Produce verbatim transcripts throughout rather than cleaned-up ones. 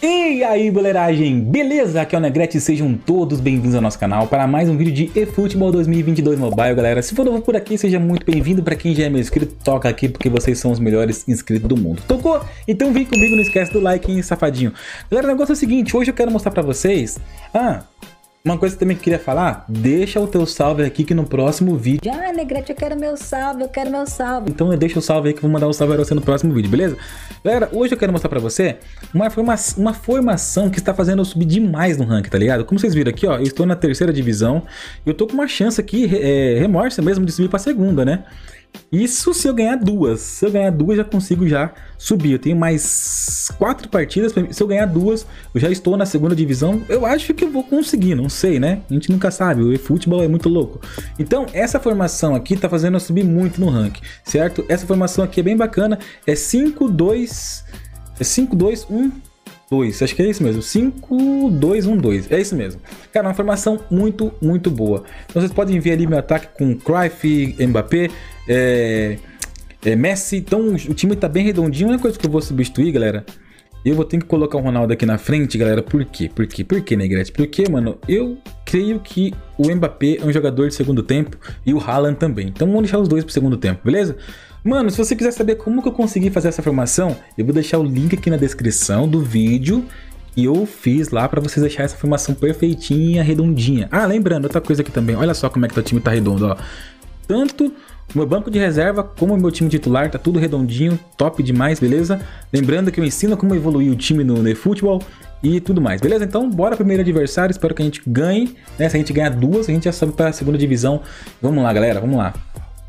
E aí, boleiragem, beleza? Aqui é o Negrete, sejam todos bem-vindos ao nosso canal para mais um vídeo de eFootball dois mil e vinte e dois Mobile, galera. Se for novo por aqui, seja muito bem-vindo. Para quem já é meu inscrito, toca aqui porque vocês são os melhores inscritos do mundo. Tocou? Então vem comigo, não esquece do like, hein, safadinho. Galera, o negócio é o seguinte, hoje eu quero mostrar para vocês... Ah... Uma coisa também que eu queria falar, deixa o teu salve aqui que no próximo vídeo... Ah, Negrete, eu quero meu salve, eu quero meu salve. Então deixa o salve aí que eu vou mandar um salve para você no próximo vídeo, beleza? Galera, hoje eu quero mostrar pra você uma, forma... uma formação que está fazendo eu subir demais no ranking, tá ligado? Como vocês viram aqui, ó, eu estou na terceira divisão e eu tô com uma chance aqui, é, remorsa mesmo, de subir pra segunda, né? Isso se eu ganhar duas. Se eu ganhar duas, já consigo já subir. Eu tenho mais quatro partidas. Se eu ganhar duas, eu já estou na segunda divisão. Eu acho que eu vou conseguir, não sei, né? A gente nunca sabe. O eFootball é muito louco. Então, essa formação aqui tá fazendo eu subir muito no ranking, certo? Essa formação aqui é bem bacana. É cinco dois... É cinco dois um dois. Acho que é isso mesmo. cinco dois um dois. É isso mesmo. Cara, uma formação muito, muito boa. Então, vocês podem ver ali meu ataque com Cruyff, Mbappé... É, é Messi, então o time tá bem redondinho. A única coisa que eu vou substituir, galera, eu vou ter que colocar o Ronaldo aqui na frente, galera. Por quê? Por quê? Por quê, Negrete? Porque, mano, eu creio que o Mbappé é um jogador de segundo tempo e o Haaland também. Então vamos deixar os dois pro segundo tempo, beleza? Mano, se você quiser saber como que eu consegui fazer essa formação, eu vou deixar o link aqui na descrição do vídeo que eu fiz lá pra vocês deixar essa formação perfeitinha, redondinha. Ah, lembrando, outra coisa aqui também, olha só como é que o time tá redondo, ó. Tanto o meu banco de reserva como o meu time titular tá tudo redondinho, top demais, beleza? Lembrando que eu ensino como evoluir o time no eFootball e tudo mais, beleza? Então bora primeiro adversário, espero que a gente ganhe, né? Se a gente ganhar duas, a gente já sobe pra segunda divisão. Vamos lá, galera, vamos lá.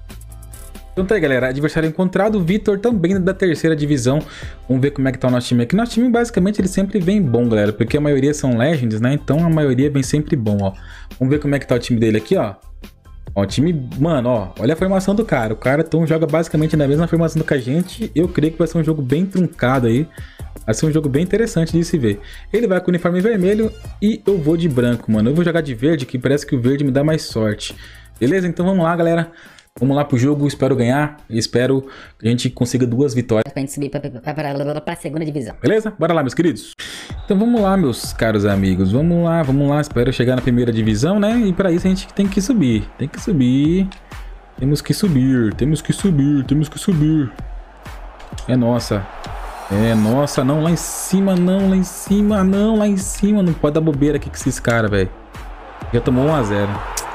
Então tá aí, galera, adversário encontrado, o Vitor também da terceira divisão. Vamos ver como é que tá o nosso time aqui. Nosso time basicamente ele sempre vem bom, galera, porque a maioria são Legends, né? Então a maioria vem sempre bom, ó. Vamos ver como é que tá o time dele aqui, ó. Ó, o time, mano, ó, olha a formação do cara. O cara então joga basicamente na mesma formação do que a gente. Eu creio que vai ser um jogo bem truncado aí. Vai ser um jogo bem interessante de se ver. Ele vai com o uniforme vermelho e eu vou de branco, mano. Eu vou jogar de verde, que parece que o verde me dá mais sorte. Beleza? Então vamos lá, galera. Vamos lá pro jogo, espero ganhar e espero que a gente consiga duas vitórias Pra gente subir pra, pra, pra, pra segunda divisão. Beleza? Bora lá, meus queridos. Então vamos lá, meus caros amigos. Vamos lá, vamos lá. Espero chegar na primeira divisão, né? E para isso a gente tem que subir. Tem que subir. Temos que subir. Temos que subir. Temos que subir. É nossa. É nossa. Não, lá em cima, não. Lá em cima, não. Lá em cima. Não pode dar bobeira aqui com esses caras, velho. Já tomou um a zero.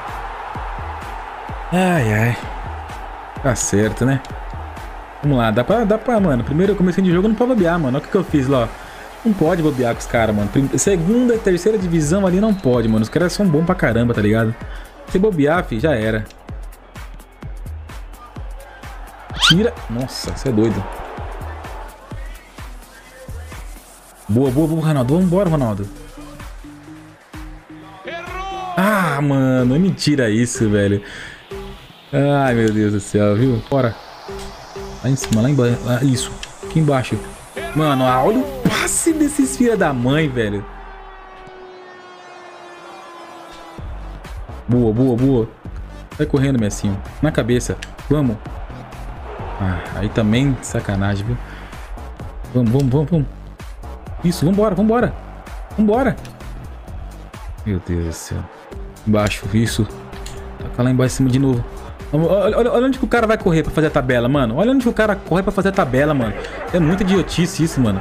Ai, ai. Tá certo, né? Vamos lá. Dá pra, dá pra, mano. Primeiro eu comecei de jogo, não pode bobear, mano. Olha o que, que eu fiz lá, ó. Não pode bobear com os caras, mano. Segunda e terceira divisão ali não pode, mano. Os caras são bons pra caramba, tá ligado? Se bobear, fi, já era. Tira. Nossa, você é doido. Boa, boa, boa, Ronaldo. Vambora, Ronaldo. Ah, mano. É mentira isso, velho. Ai, meu Deus do céu, viu? Bora. Lá em cima, lá embaixo. Ah, isso. Aqui embaixo. Mano, olha o passe desses filha da mãe, velho. Boa, boa, boa. Vai correndo, Messinho. Na cabeça. Vamos. Ah, aí também sacanagem, viu? Vamos, vamos, vamos, vamos. Isso, vambora, vambora. Vambora. Meu Deus do céu. Embaixo, isso. Taca lá embaixo, em cima de novo. Olha, olha, olha onde que o cara vai correr pra fazer a tabela, mano. Olha onde que o cara corre pra fazer a tabela, mano. É muito idiotice isso, mano.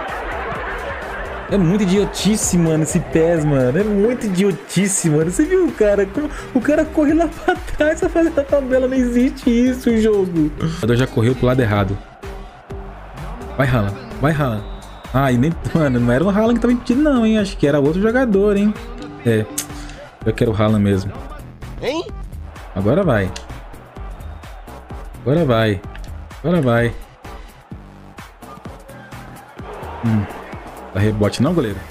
É muito idiotice, mano, esse pés, mano. É muito idiotice, mano. Você viu o cara? O cara corre lá pra trás pra fazer a tabela. Não existe isso, o jogo. O jogador já correu pro lado errado. Vai, Haaland. Vai, Haaland. Ah, e nem... Mano, não era o Haaland que tava impedido, não, hein. Acho que era outro jogador, hein. É. Eu quero o Haaland mesmo. Hein? Agora vai. Agora vai. Agora vai. Hum. Dá rebote não, goleiro?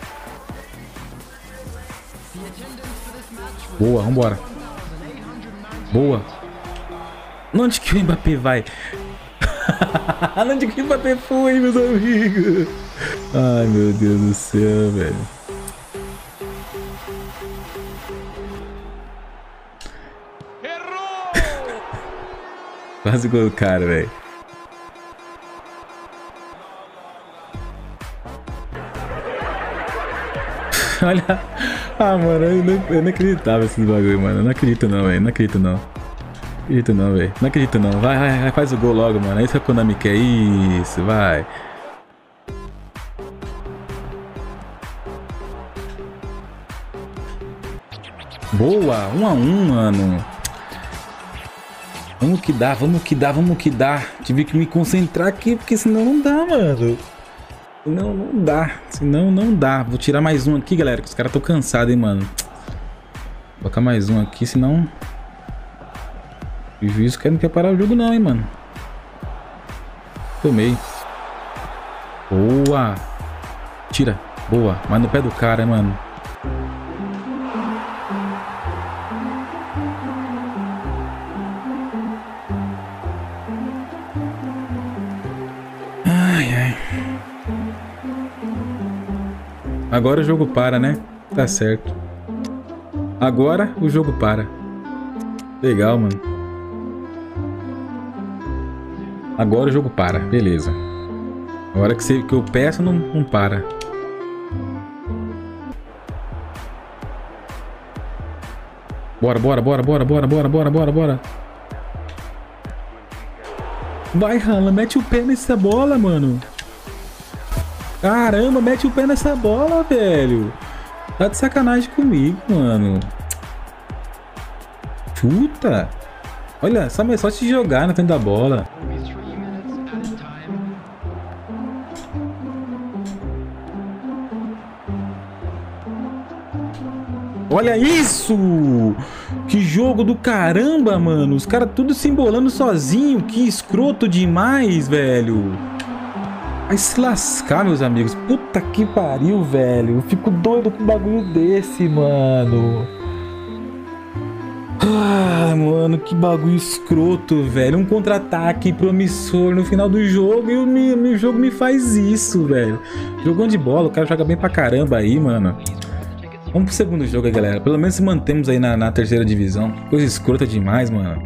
Boa, vambora. Boa. Onde que o Mbappé vai? Onde que o Mbappé foi, meus amigos? Ai, meu Deus do céu, velho. Quase gol do cara, velho. Olha. Ah, mano, eu não, eu não acreditava nesses bagulho, mano. Eu não acredito não, velho. Não acredito não. Não acredito não, velho. Não acredito não. Vai, vai, vai, faz o gol logo, mano. É isso que a Konami quer. Isso, vai. Boa, um a um, mano. Vamos que dá, vamos que dá, vamos que dá. Tive que me concentrar aqui, porque senão não dá, mano. Senão não dá, senão não dá. Vou tirar mais um aqui, galera, que os caras estão cansados, hein, mano. Vou colocar mais um aqui, senão... O juiz quer, não quer parar o jogo não, hein, mano. Tomei. Boa. Tira, boa. Mas no pé do cara, hein, mano. Agora o jogo para, né? Tá certo. Agora o jogo para. Legal, mano. Agora o jogo para. Beleza. A hora que, você, que eu peço, não, não para. Bora, bora, bora, bora, bora, bora, bora, bora, bora. Vai, Haaland, mete o pé nessa bola, mano. Caramba, mete o pé nessa bola, velho. Tá de sacanagem comigo, mano. Chuta. Olha, só, só se jogar na frente da bola. Olha isso! Que jogo do caramba, mano. Os caras tudo se embolando sozinho. Que escroto demais, velho. Vai se lascar, meus amigos. Puta que pariu, velho. Eu fico doido com um bagulho desse, mano. Ah, mano, que bagulho escroto, velho. Um contra-ataque promissor no final do jogo e o meu jogo me faz isso, velho. Jogão de bola, o cara joga bem pra caramba aí, mano. Vamos pro segundo jogo aí, galera. Pelo menos se mantemos aí na, na terceira divisão. Coisa escrota demais, mano.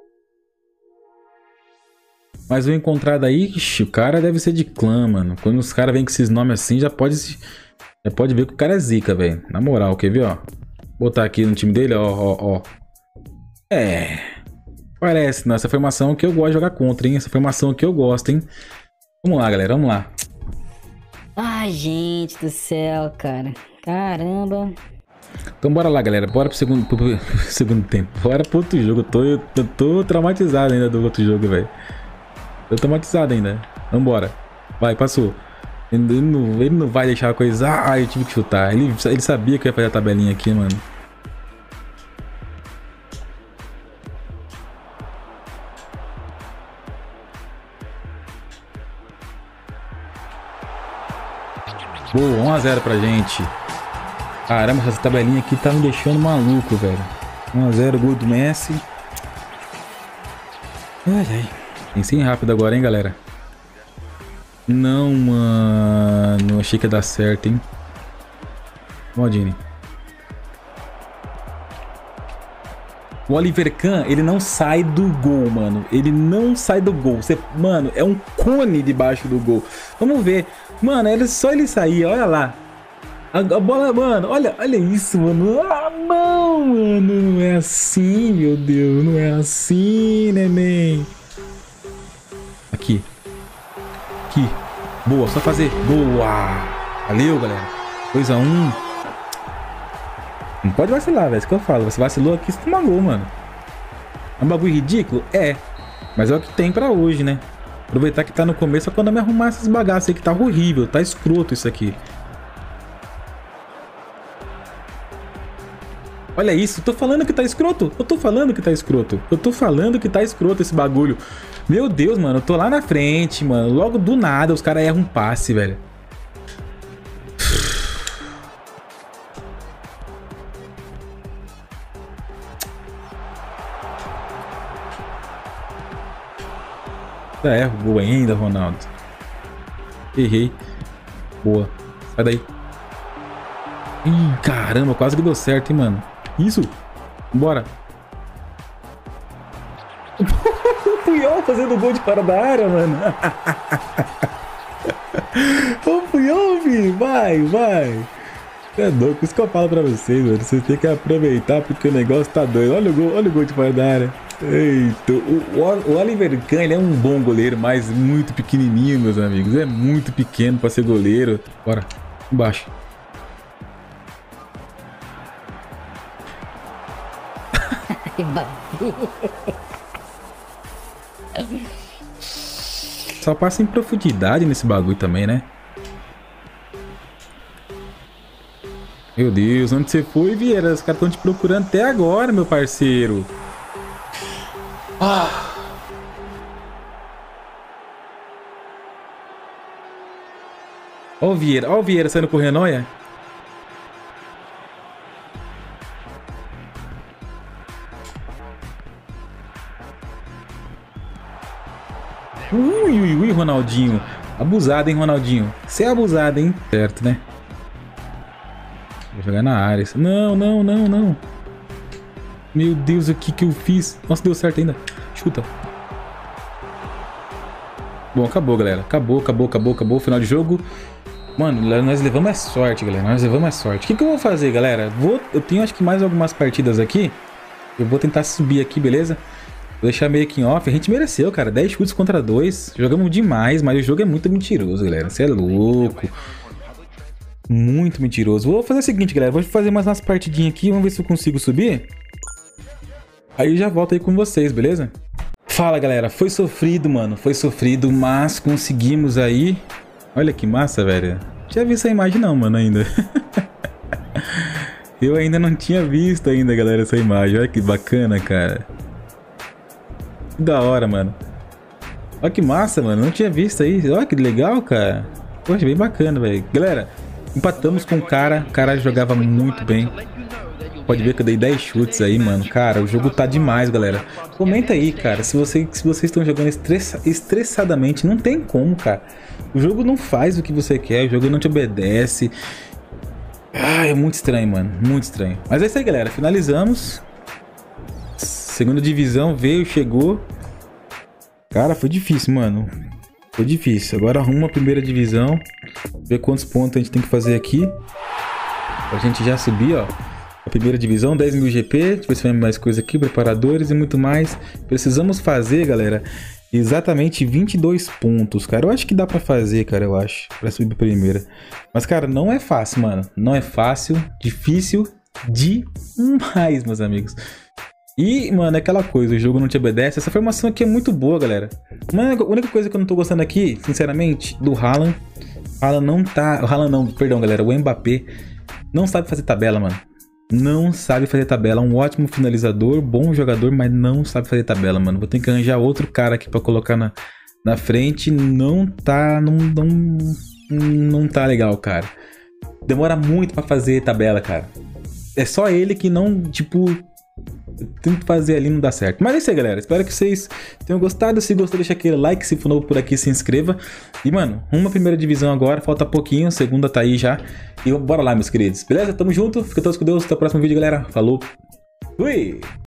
Mas o encontrado aí, ixi, o cara deve ser de clã, mano. Quando os caras vêm com esses nomes assim, já pode, já pode ver que o cara é zica, velho. Na moral, quer ver, ó? Vou botar aqui no time dele, ó, ó, ó. É. Parece, não. Essa formação que eu gosto de jogar contra, hein? Essa formação que eu gosto, hein? Vamos lá, galera, vamos lá. Ai, gente do céu, cara. Caramba. Então bora lá, galera. Bora pro segundo, pro, pro segundo tempo. Bora pro outro jogo. Eu tô, eu tô, tô traumatizado ainda do outro jogo, velho. Tô traumatizado ainda. Vambora. Vai, passou. Ele, ele, não, ele não vai deixar a coisa... Ah, eu tive que chutar. Ele, ele sabia que eu ia fazer a tabelinha aqui, mano. Boa, um a zero pra gente. Caramba, essa tabelinha aqui tá me deixando maluco, velho. um a zero, gol do Messi. Ai, ai. Pensei rápido agora, hein, galera. Não, mano. Achei que ia dar certo, hein. Maldini. O Oliver Kahn, ele não sai do gol, mano. Ele não sai do gol. Você, mano, é um cone debaixo do gol. Vamos ver. Mano, ele, só ele sair, olha lá. A, a bola, mano, olha, olha isso, mano. Ah, não, mano. Não é assim, meu Deus. Não é assim, neném. Aqui. Aqui. Boa, só fazer. Boa. Valeu, galera. dois a um. Não pode vacilar, velho. É isso que eu falo. Você vacilou aqui, você toma gol, mano. É um bagulho ridículo? É. Mas é o que tem pra hoje, né? Aproveitar que tá no começo é quando eu me arrumar essas bagaças aí que tá horrível. Tá escroto isso aqui. Olha isso. Eu tô falando que tá escroto. Eu tô falando que tá escroto. Eu tô falando que tá escroto esse bagulho. Meu Deus, mano. Eu tô lá na frente, mano. Logo do nada os caras erram um passe, velho. Já erro o gol ainda, Ronaldo. Errei. Boa. Sai daí. Ih, caramba, quase que deu certo, hein, mano. Isso. Bora. O Puyol fazendo gol de fora da área, mano. O Puyol, filho. Vai, vai. É doido, isso que eu falo pra vocês, mano. Vocês têm que aproveitar porque o negócio tá doido. Olha o gol, olha o gol de fora da área. Eita, o, o, o Oliver Kahn, ele é um bom goleiro, mas muito pequenininho, meus amigos. É muito pequeno pra ser goleiro. Bora, embaixo. Só passa em profundidade nesse bagulho também, né? Meu Deus, onde você foi, Vieira? Os caras estão te procurando até agora, meu parceiro. Ah. Ó o Vieira, ó o Vieira saindo correndo, olha. Ui, ui, ui, Ronaldinho. Abusado, hein, Ronaldinho? Você é abusado, hein? Certo, né? Vou jogar na área. Não, não, não, não. Meu Deus, o que que eu fiz? Nossa, deu certo ainda. Chuta. Bom, acabou, galera. Acabou, acabou, acabou, acabou. Final de jogo. Mano, nós levamos a sorte, galera. Nós levamos a sorte. O que que eu vou fazer, galera? Vou... Eu tenho, acho que, mais algumas partidas aqui. Eu vou tentar subir aqui, beleza? Vou deixar meio que em off. A gente mereceu, cara. dez chutes contra dois. Jogamos demais, mas o jogo é muito mentiroso, galera. Você é louco. Muito mentiroso. Vou fazer o seguinte, galera. Vou fazer mais umas partidinhas aqui. Vamos ver se eu consigo subir. Aí já volto aí com vocês, beleza? Fala, galera. Foi sofrido, mano. Foi sofrido, mas conseguimos aí. Olha que massa, velho. Já vi essa imagem não, mano, ainda. Eu ainda não tinha visto ainda, galera, essa imagem. Olha que bacana, cara. Que da hora, mano. Olha que massa, mano. Não tinha visto aí. Olha que legal, cara. Poxa, bem bacana, velho. Galera, empatamos com o cara. O cara jogava muito bem. Pode ver que eu dei dez chutes aí, mano. Cara, o jogo tá demais, galera. Comenta aí, cara. Se, você, se vocês estão jogando estressa, estressadamente, não tem como, cara. O jogo não faz o que você quer. O jogo não te obedece. Ah, é muito estranho, mano. Muito estranho. Mas é isso aí, galera. Finalizamos. Segunda divisão veio, chegou. Cara, foi difícil, mano. Foi difícil. Agora arruma a primeira divisão. Ver quantos pontos a gente tem que fazer aqui. Pra gente já subir, ó. A primeira divisão, dez mil G P. Deixa eu ver se vai mais coisa aqui. Preparadores e muito mais. Precisamos fazer, galera, exatamente vinte e dois pontos, cara. Eu acho que dá pra fazer, cara, eu acho. Pra subir primeira. Mas, cara, não é fácil, mano. Não é fácil. Difícil demais, meus amigos. E, mano, é aquela coisa, o jogo não te obedece. Essa formação aqui é muito boa, galera. Mano, a única coisa que eu não tô gostando aqui, sinceramente, do Haaland. O Haaland não tá... O Haaland não, perdão, galera. O Mbappé não sabe fazer tabela, mano. Não sabe fazer tabela. Um ótimo finalizador, bom jogador, mas não sabe fazer tabela, mano. Vou ter que arranjar outro cara aqui pra colocar na, na frente. Não tá... Não, não, não tá legal, cara. Demora muito pra fazer tabela, cara. É só ele que não, tipo... Tento fazer ali, não dá certo. Mas é isso aí, galera. Espero que vocês tenham gostado. Se gostou, deixa aquele like. Se for novo por aqui, se inscreva. E, mano, uma primeira divisão agora. Falta pouquinho. Segunda tá aí já. E bora lá, meus queridos. Beleza? Tamo junto. Fica todos com Deus. Até o próximo vídeo, galera. Falou. Fui!